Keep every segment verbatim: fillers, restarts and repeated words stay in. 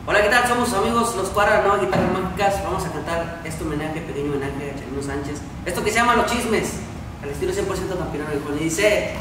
Hola, ¿qué tal? Somos sus amigos Los Cuadra, ¿no? Guitarras Mágicas. Vamos a cantar este homenaje, pequeño homenaje a Chalino Sánchez. Esto que se llama Los Chismes, al estilo cien por ciento campirano del Juan. Y dice...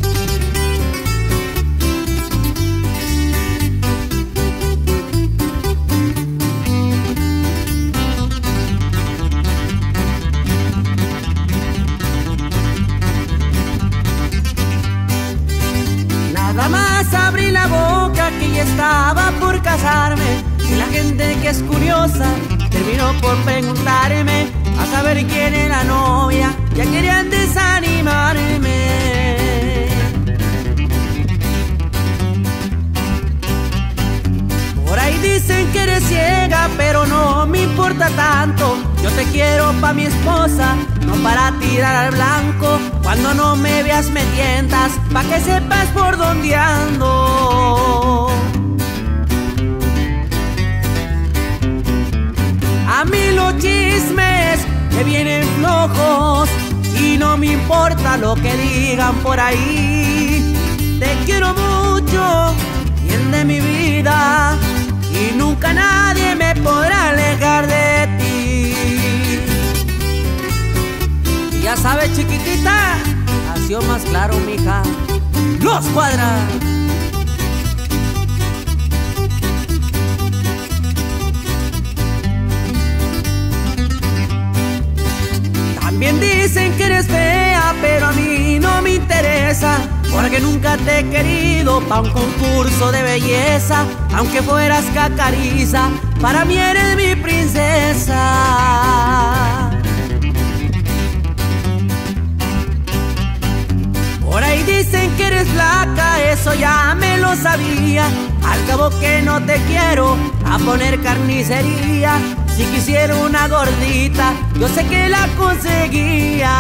Nada más abrí la boca que ya estaba por casarme, y la gente que es curiosa terminó por preguntarme a saber quién era la novia. Ya querían desanimarme. Por ahí dicen que eres ciega, pero no me importa tanto. Yo te quiero pa' mi esposa, no para tirar al blanco. Cuando no me veas me tientas, pa' que sepas por dónde ando. A mí los chismes me vienen flojos y no me importa lo que digan por ahí. Te quiero mucho, bien de mi vida, y nunca nadie me podrá alejar de ti. Y ya sabes, chiquitita, ha sido más claro, mija. Los Cuadra. También dicen que eres fea, pero a mí no me interesa, porque nunca te he querido pa' un concurso de belleza. Aunque fueras cacariza, para mí eres mi princesa. Por ahí dicen que eres flaca, eso ya me lo sabía. Al cabo que no te quiero a poner carnicería. Si quisiera una gordita, yo sé que la conseguía.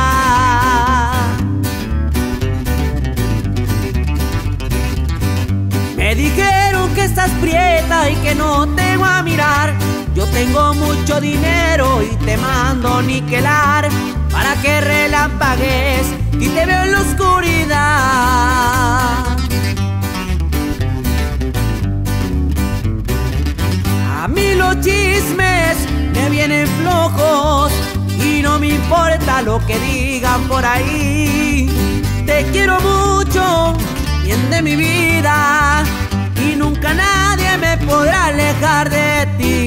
Me dijeron que estás prieta y que no te voy a mirar. Yo tengo mucho dinero y te mando niquelar, para que relampagues y te veo en la oscuridad. A mí los chismes me vienen flojos y no me importa lo que digan por ahí. Te quiero mucho, bien de mi vida, y nunca nadie me podrá alejar de ti.